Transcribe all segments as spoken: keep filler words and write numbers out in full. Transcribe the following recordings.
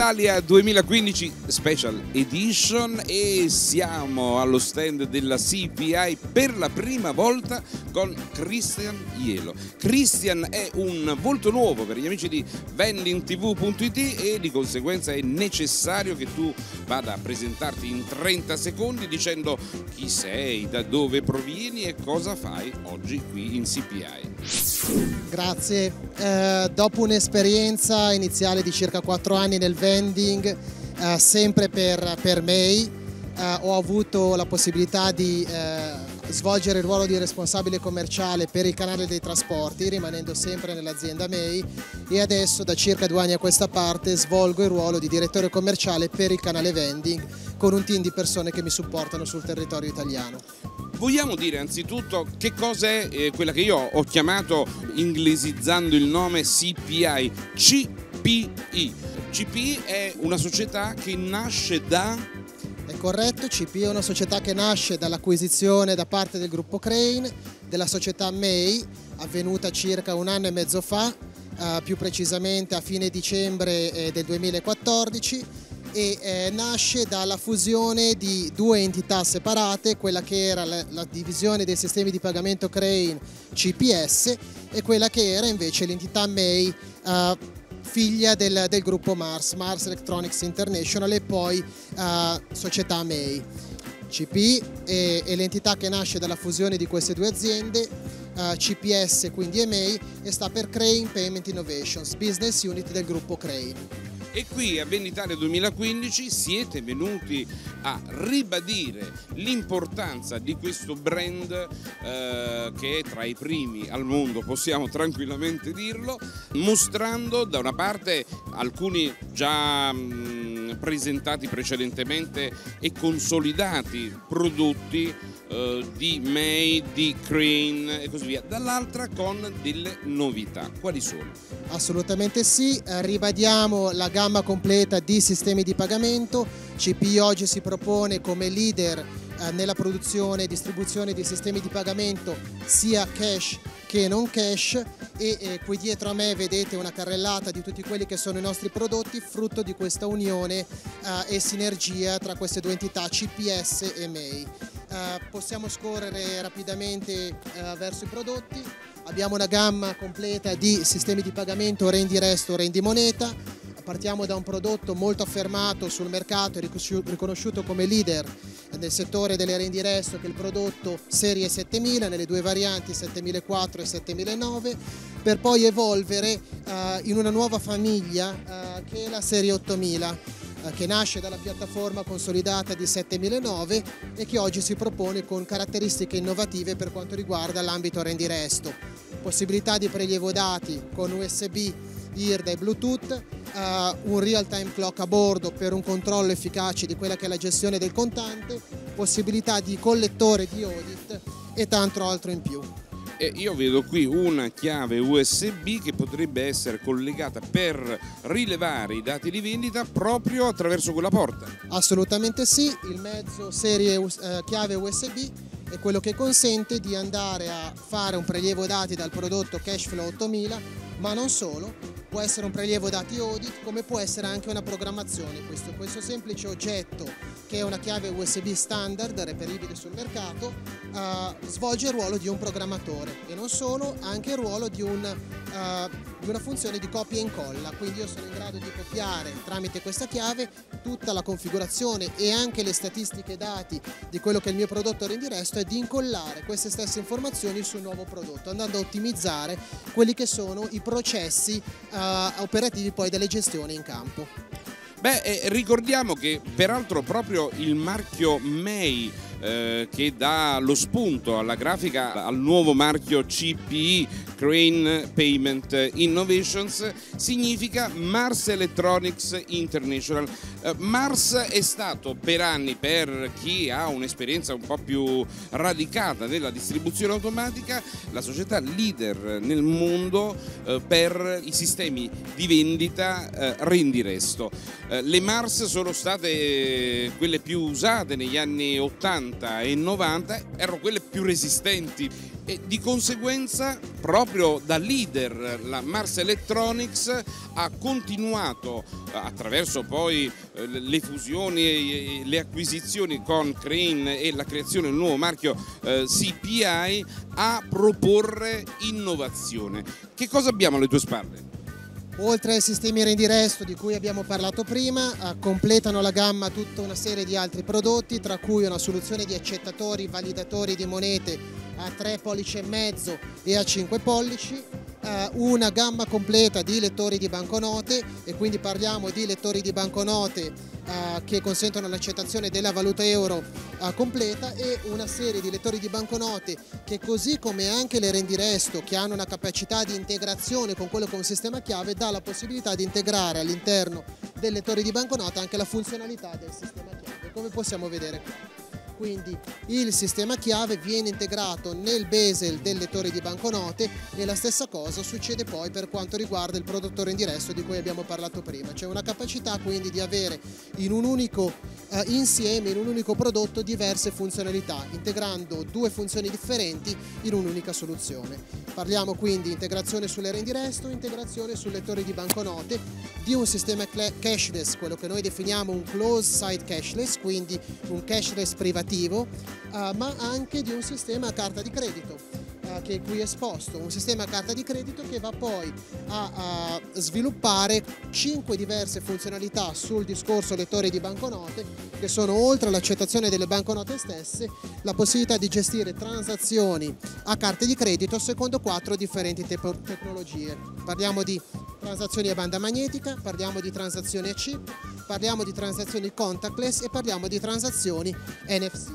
Italia duemilaquindici Special Edition e siamo allo stand della C P I per la prima volta con Christian Ielo. Christian è un volto nuovo per gli amici di vending t v punto it e di conseguenza è necessario che tu vada a presentarti in trenta secondi dicendo chi sei, da dove provieni e cosa fai oggi qui in C P I. Grazie, eh, dopo un'esperienza iniziale di circa quattro anni nel vending, eh, sempre per, per M E I, eh, ho avuto la possibilità di eh, svolgere il ruolo di responsabile commerciale per il canale dei trasporti, rimanendo sempre nell'azienda M E I, e adesso da circa due anni a questa parte svolgo il ruolo di direttore commerciale per il canale vending con un team di persone che mi supportano sul territorio italiano. Vogliamo dire anzitutto che cos'è eh, quella che io ho chiamato, inglesizzando il nome, C P I, C P I. C P I è una società che nasce da... È corretto, C P I è una società che nasce dall'acquisizione da parte del gruppo Crane della società M E I, avvenuta circa un anno e mezzo fa, eh, più precisamente a fine dicembre eh, del duemilaquattordici, e eh, nasce dalla fusione di due entità separate, quella che era la, la divisione dei sistemi di pagamento Crane C P S e quella che era invece l'entità M E I, eh, figlia del, del gruppo Mars, Mars Electronics International, e poi eh, società M E I. C P I è, è l'entità che nasce dalla fusione di queste due aziende, eh, C P S quindi M E I, e sta per Crane Payment Innovations, business unit del gruppo Crane. E qui a Venditalia duemilaquindici siete venuti a ribadire l'importanza di questo brand eh, che è tra i primi al mondo, possiamo tranquillamente dirlo, mostrando da una parte alcuni già mh, presentati precedentemente e consolidati prodotti eh, di M E I, di Crane e così via, dall'altra con delle novità. Quali sono? Assolutamente sì, eh, ribadiamo la gamma completa di sistemi di pagamento. C P I oggi si propone come leader eh, nella produzione e distribuzione di sistemi di pagamento sia cash che non cash, e eh, qui dietro a me vedete una carrellata di tutti quelli che sono i nostri prodotti, frutto di questa unione eh, e sinergia tra queste due entità C P S e M E I. Eh, possiamo scorrere rapidamente eh, verso i prodotti. Abbiamo una gamma completa di sistemi di pagamento rendi resto, rendi moneta. Partiamo da un prodotto molto affermato sul mercato e riconosciuto come leader nel settore delle rendi resto, che è il prodotto serie settemila nelle due varianti settemilaquattro e settemilanove, per poi evolvere uh, in una nuova famiglia uh, che è la serie ottomila, uh, che nasce dalla piattaforma consolidata di settemilanove e che oggi si propone con caratteristiche innovative per quanto riguarda l'ambito rendi resto. Possibilità di prelievo dati con U S B, I R D A e Bluetooth, uh, un real time clock a bordo per un controllo efficace di quella che è la gestione del contante, possibilità di collettore di audit e tanto altro in più. E io vedo qui una chiave U S B che potrebbe essere collegata per rilevare i dati di vendita proprio attraverso quella porta. Assolutamente sì, il mezzo serie uh, chiave U S B è quello che consente di andare a fare un prelievo dati dal prodotto Cashflow ottomila, ma non solo, può essere un prelievo dati audit, come può essere anche una programmazione. Questo, questo semplice oggetto, che è una chiave U S B standard reperibile sul mercato, uh, svolge il ruolo di un programmatore e non solo, anche il ruolo di, un, uh, di una funzione di copia e incolla. Quindi io sono in grado di copiare tramite questa chiave tutta la configurazione e anche le statistiche dati di quello che è il mio prodotto rendi resto, e di incollare queste stesse informazioni sul nuovo prodotto, andando a ottimizzare quelli che sono i processi uh, operativi poi delle gestioni in campo. Beh, eh, ricordiamo che peraltro proprio il marchio M E I eh, che dà lo spunto alla grafica al nuovo marchio C P I, Crane Payment Innovations, significa Mars Electronics International. Eh, Mars è stato per anni, per chi ha un'esperienza un po' più radicata della distribuzione automatica, la società leader nel mondo eh, per i sistemi di vendita eh, rendiresto. Eh, le Mars sono state quelle più usate negli anni ottanta e novanta, erano quelle più resistenti e di conseguenza proprio da leader la Mars Electronics ha continuato attraverso poi le fusioni e le acquisizioni con Crane e la creazione del nuovo marchio C P I a proporre innovazione. Che cosa abbiamo alle tue spalle? Oltre ai sistemi rendiresto di cui abbiamo parlato prima, eh, completano la gamma tutta una serie di altri prodotti, tra cui una soluzione di accettatori, validatori di monete a tre pollici e mezzo e a cinque pollici, eh, una gamma completa di lettori di banconote, e quindi parliamo di lettori di banconote eh, che consentono l'accettazione della valuta euro eh, completa, e una serie di lettori di banconote che, così come anche le rendiresto, che hanno una capacità di integrazione con quello che è un sistema chiave, dà la possibilità di integrare all'interno del lettore di banconote anche la funzionalità del sistema chiave, come possiamo vedere qua. Quindi il sistema chiave viene integrato nel bezel del lettore di banconote, e la stessa cosa succede poi per quanto riguarda il prodotto rendiresto di cui abbiamo parlato prima. C'è una capacità quindi di avere in un unico eh, insieme, in un unico prodotto, diverse funzionalità, integrando due funzioni differenti in un'unica soluzione. Parliamo quindi di integrazione sulle rendiresto, integrazione sul lettore di banconote, di un sistema cashless, quello che noi definiamo un closed site cashless, quindi un cashless privativo, Uh, ma anche di un sistema a carta di credito uh, che è qui esposto, un sistema a carta di credito che va poi a, a sviluppare cinque diverse funzionalità sul discorso lettore di banconote, che sono, oltre all'accettazione delle banconote stesse, la possibilità di gestire transazioni a carte di credito secondo quattro differenti te tecnologie. Parliamo di transazioni a banda magnetica, parliamo di transazioni a chip, parliamo di transazioni contactless e parliamo di transazioni N F C.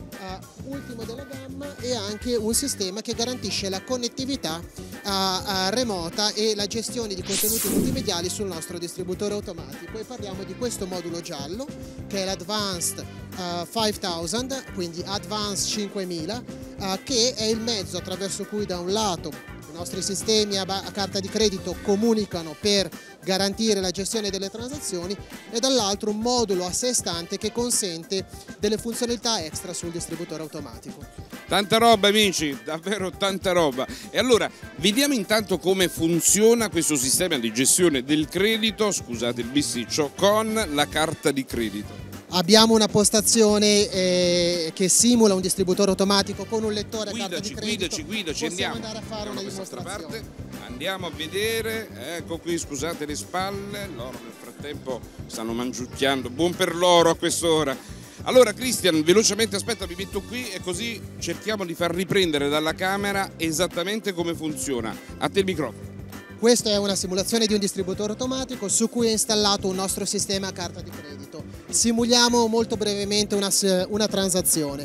Uh, ultimo della gamma è anche un sistema che garantisce la connettività uh, uh, remota e la gestione di contenuti multimediali sul nostro distributore automatico, e parliamo di questo modulo giallo che è l'Advanced uh, cinquemila, quindi Advanced cinquemila, uh, che è il mezzo attraverso cui da un lato i nostri sistemi a, a carta di credito comunicano per garantire la gestione delle transazioni, e dall'altro un modulo a sé stante che consente delle funzionalità extra sul distributore automatico. Tanta roba, amici, davvero tanta roba. E allora vediamo intanto come funziona questo sistema di gestione del credito, scusate il bisticcio, con la carta di credito. Abbiamo una postazione eh, che simula un distributore automatico con un lettore guidaci, a carta di credito. Guidaci, guidaci, Possiamo andiamo. andare a fare andiamo una dimostrazione. Parte. Andiamo a vedere, ecco qui, scusate le spalle, loro nel frattempo stanno mangiucchiando, buon per loro a quest'ora. Allora Cristian, velocemente, aspetta, mi metto qui e così cerchiamo di far riprendere dalla camera esattamente come funziona. A te il microfono. Questa è una simulazione di un distributore automatico su cui è installato un nostro sistema a carta di credito. Simuliamo molto brevemente una, una transazione.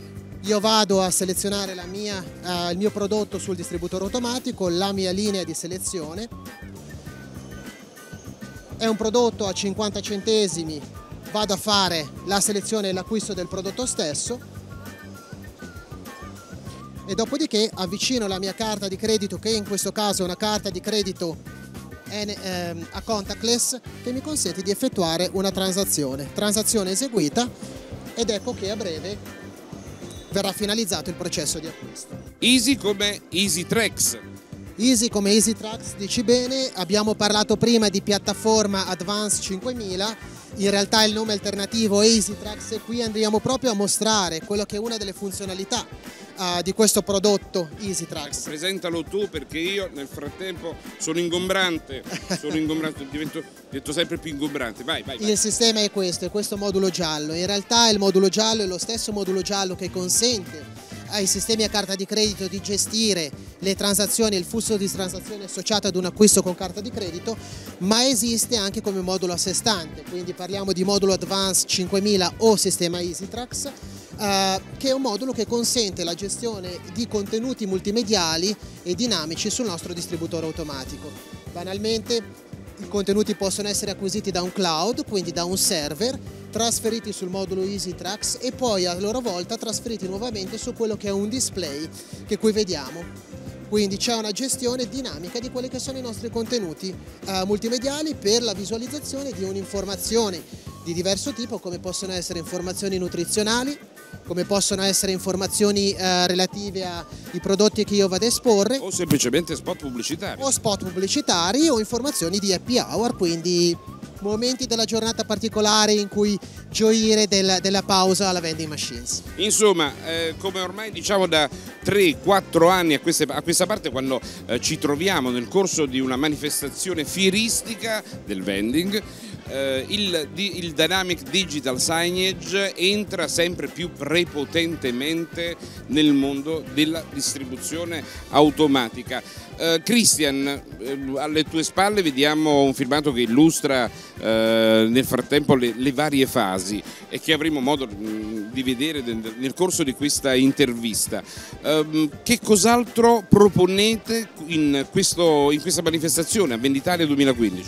Io vado a selezionare la mia, uh, il mio prodotto sul distributore automatico, la mia linea di selezione. È un prodotto a cinquanta centesimi, vado a fare la selezione e l'acquisto del prodotto stesso, e dopodiché avvicino la mia carta di credito, che in questo caso è una carta di credito a contactless, che mi consente di effettuare una transazione. Transazione eseguita, ed ecco che a breve verrà finalizzato il processo di acquisto. Easy come EasyTrax. Easy come EasyTrax, dici bene. Abbiamo parlato prima di piattaforma Advanced cinquemila, in realtà il nome alternativo è EasyTrax, e qui andiamo proprio a mostrare quello che è una delle funzionalità Uh, di questo prodotto EasyTrax. Presentalo tu, perché io nel frattempo sono ingombrante, sono ingombrante, divento, divento sempre più ingombrante. Vai, vai, vai. Il sistema è questo, è questo modulo giallo. In realtà il modulo giallo è lo stesso modulo giallo che consente ai sistemi a carta di credito di gestire le transazioni e il flusso di transazioni associato ad un acquisto con carta di credito, ma esiste anche come modulo a sé stante, quindi parliamo di modulo Advanced cinquemila o sistema EasyTrax, eh, che è un modulo che consente la gestione di contenuti multimediali e dinamici sul nostro distributore automatico. Banalmente I contenuti possono essere acquisiti da un cloud, quindi da un server, trasferiti sul modulo EasyTrax e poi a loro volta trasferiti nuovamente su quello che è un display che qui vediamo. Quindi c'è una gestione dinamica di quelli che sono i nostri contenuti eh, multimediali per la visualizzazione di un'informazione di diverso tipo, come possono essere informazioni nutrizionali, come possono essere informazioni eh, relative ai prodotti che io vado a esporre, o semplicemente spot pubblicitari, o spot pubblicitari o informazioni di happy hour, quindi momenti della giornata particolare in cui gioire del, della pausa alla vending machines. Insomma, eh, come ormai diciamo da tre quattro anni a, queste, a questa parte, quando eh, ci troviamo nel corso di una manifestazione fieristica del vending, eh, il, il Dynamic Digital Signage entra sempre più prepotentemente nel mondo della distribuzione automatica. Eh, Christian, eh, alle tue spalle vediamo un filmato che illustra eh, nel frattempo le, le varie fasi e che avremo modo mh, di vedere nel, nel corso di questa intervista. Eh, che cos'altro proponete in, questo, in questa manifestazione a Venditalia duemilaquindici?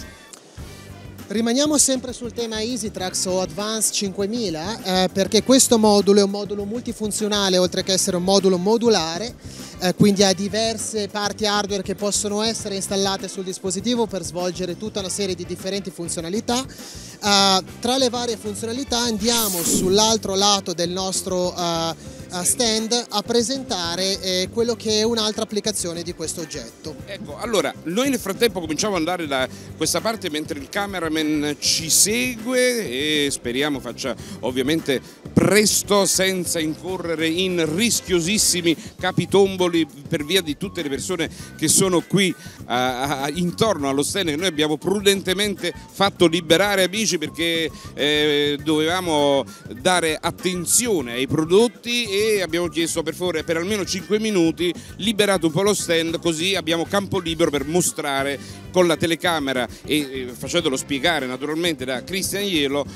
Rimaniamo sempre sul tema EasyTrax o Advanced cinquemila eh, perché questo modulo è un modulo multifunzionale oltre che essere un modulo modulare, eh, quindi ha diverse parti hardware che possono essere installate sul dispositivo per svolgere tutta una serie di differenti funzionalità. Eh, tra le varie funzionalità andiamo sull'altro lato del nostro eh, stand a presentare eh, quello che è un'altra applicazione di questo oggetto. Ecco, allora, noi nel frattempo cominciamo ad andare da questa parte mentre il cameraman ci segue e speriamo faccia ovviamente presto senza incorrere in rischiosissimi capitomboli per via di tutte le persone che sono qui a, a, intorno allo stand che noi abbiamo prudentemente fatto liberare, amici, perché eh, dovevamo dare attenzione ai prodotti e abbiamo chiesto per favore per almeno cinque minuti liberate un po' lo stand, così abbiamo campo libero per mostrare con la telecamera e eh, facendolo spiegare naturalmente da Christian Ielo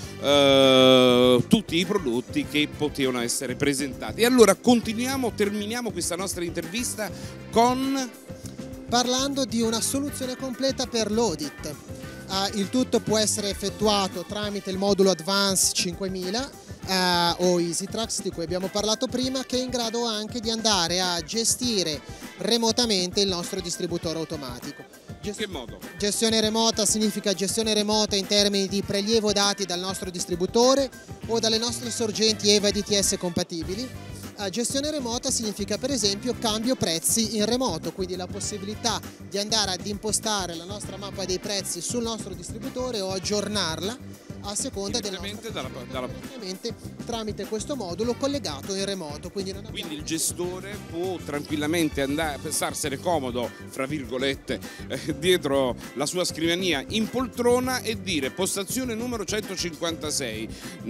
eh, tutti i prodotti che potevano essere presentati. E allora continuiamo, terminiamo questa nostra intervista con... parlando di una soluzione completa per l'audit. Uh, il tutto può essere effettuato tramite il modulo Advanced cinquemila uh, o EasyTrax di cui abbiamo parlato prima, che è in grado anche di andare a gestire remotamente il nostro distributore automatico. In che modo? Gestione remota significa gestione remota in termini di prelievo dati dal nostro distributore o dalle nostre sorgenti E V A D T S compatibili. Gestione remota significa per esempio cambio prezzi in remoto, quindi la possibilità di andare ad impostare la nostra mappa dei prezzi sul nostro distributore o aggiornarla a seconda del nostro dalla, dalla... tramite questo modulo collegato in remoto. Quindi, non quindi il gestore può tranquillamente andare, starsene comodo, fra virgolette, eh, dietro la sua scrivania in poltrona e dire postazione numero centocinquantasei,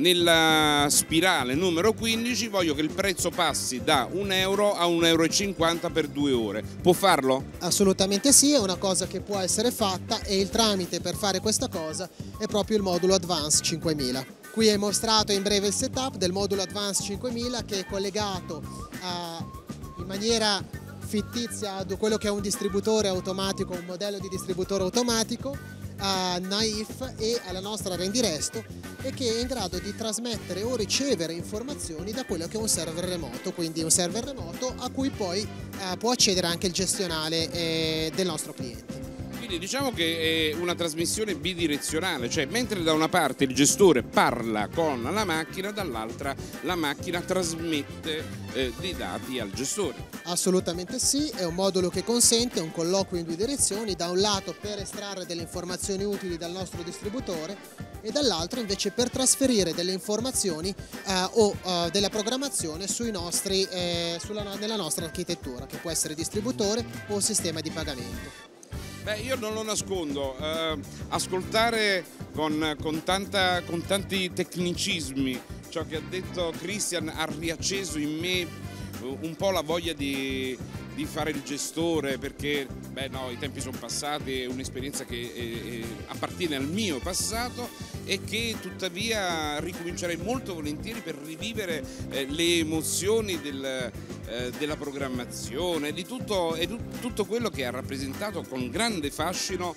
nella spirale numero quindici voglio che il prezzo passi da un euro a un euro e cinquanta per due ore. Può farlo? Assolutamente sì, è una cosa che può essere fatta e il tramite per fare questa cosa è proprio il modulo Advanced cinquemila. Qui è mostrato in breve il setup del modulo Advanced cinquemila che è collegato a, in maniera fittizia a quello che è un distributore automatico, un modello di distributore automatico, a Naif e alla nostra Rendiresto, e che è in grado di trasmettere o ricevere informazioni da quello che è un server remoto, quindi un server remoto a cui poi eh, può accedere anche il gestionale eh, del nostro cliente. Quindi diciamo che è una trasmissione bidirezionale, cioè mentre da una parte il gestore parla con la macchina, dall'altra la macchina trasmette eh, dei dati al gestore. Assolutamente sì, è un modulo che consente un colloquio in due direzioni, da un lato per estrarre delle informazioni utili dal nostro distributore e dall'altro invece per trasferire delle informazioni eh, o eh, della programmazione sui nostri, eh, sulla, nella nostra architettura, che può essere distributore o sistema di pagamento. Beh, io non lo nascondo, eh, ascoltare con, con, tanta, con tanti tecnicismi ciò che ha detto Christian ha riacceso in me un po' la voglia di, di fare il gestore, perché beh no, i tempi sono passati, è un'esperienza che è, è, appartiene al mio passato e che tuttavia ricomincerei molto volentieri per rivivere eh, le emozioni del, eh, della programmazione, di tutto, e tutto quello che ha rappresentato con grande fascino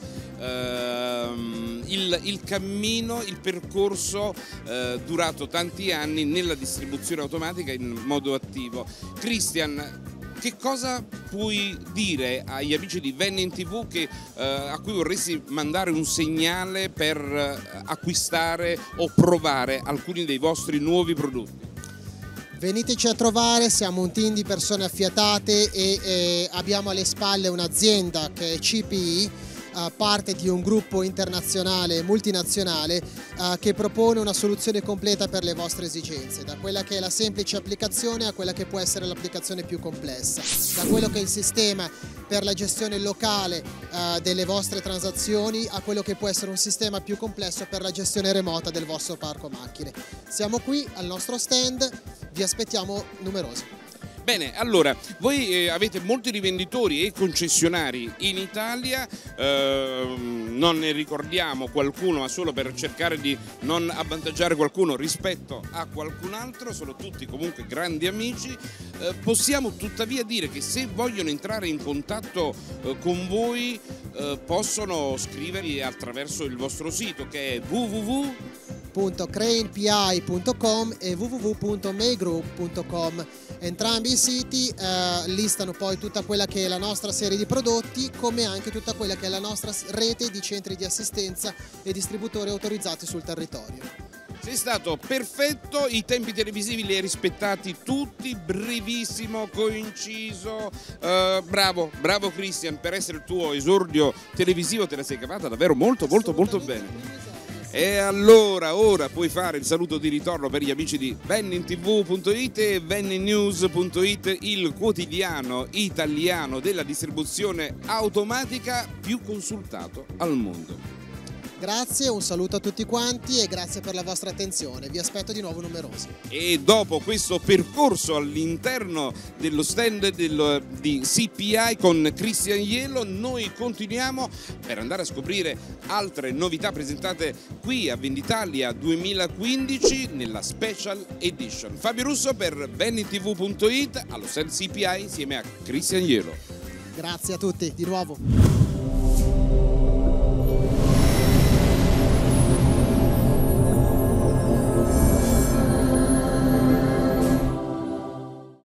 ehm, il, il cammino, il percorso eh, durato tanti anni nella distribuzione automatica in modo attivo. Christian, che cosa puoi dire agli amici di Vending tivù che, eh, a cui vorresti mandare un segnale per eh, acquistare o provare alcuni dei vostri nuovi prodotti? Veniteci a trovare, siamo un team di persone affiatate e eh, abbiamo alle spalle un'azienda che è C P I, Uh, parte di un gruppo internazionale e multinazionale uh, che propone una soluzione completa per le vostre esigenze, da quella che è la semplice applicazione a quella che può essere l'applicazione più complessa, da quello che è il sistema per la gestione locale uh, delle vostre transazioni a quello che può essere un sistema più complesso per la gestione remota del vostro parco macchine. Siamo qui al nostro stand, vi aspettiamo numerosi. Bene, allora, voi eh, avete molti rivenditori e concessionari in Italia, eh, non ne ricordiamo qualcuno, ma solo per cercare di non avvantaggiare qualcuno rispetto a qualcun altro, sono tutti comunque grandi amici. Eh, possiamo tuttavia dire che se vogliono entrare in contatto eh, con voi eh, possono scrivervi attraverso il vostro sito, che è w w w punto crane p i punto com e w w w punto maygroup punto com. Entrambi i siti eh, listano poi tutta quella che è la nostra serie di prodotti, come anche tutta quella che è la nostra rete di centri di assistenza e distributori autorizzati sul territorio. Sei stato perfetto, i tempi televisivi li hai rispettati tutti, brevissimo, coinciso, uh, bravo, bravo Christian, per essere il tuo esordio televisivo te la sei cavata davvero molto molto molto bene. E allora ora puoi fare il saluto di ritorno per gli amici di vending tivù punto it e vending news punto it, il quotidiano italiano della distribuzione automatica più consultato al mondo. Grazie, un saluto a tutti quanti e grazie per la vostra attenzione, vi aspetto di nuovo numerosi. E dopo questo percorso all'interno dello stand del, di C P I con Christian Iello, noi continuiamo per andare a scoprire altre novità presentate qui a Venditalia duemilaquindici nella Special Edition. Fabio Russo per vending tivù punto it allo stand C P I insieme a Christian Iello. Grazie a tutti, di nuovo.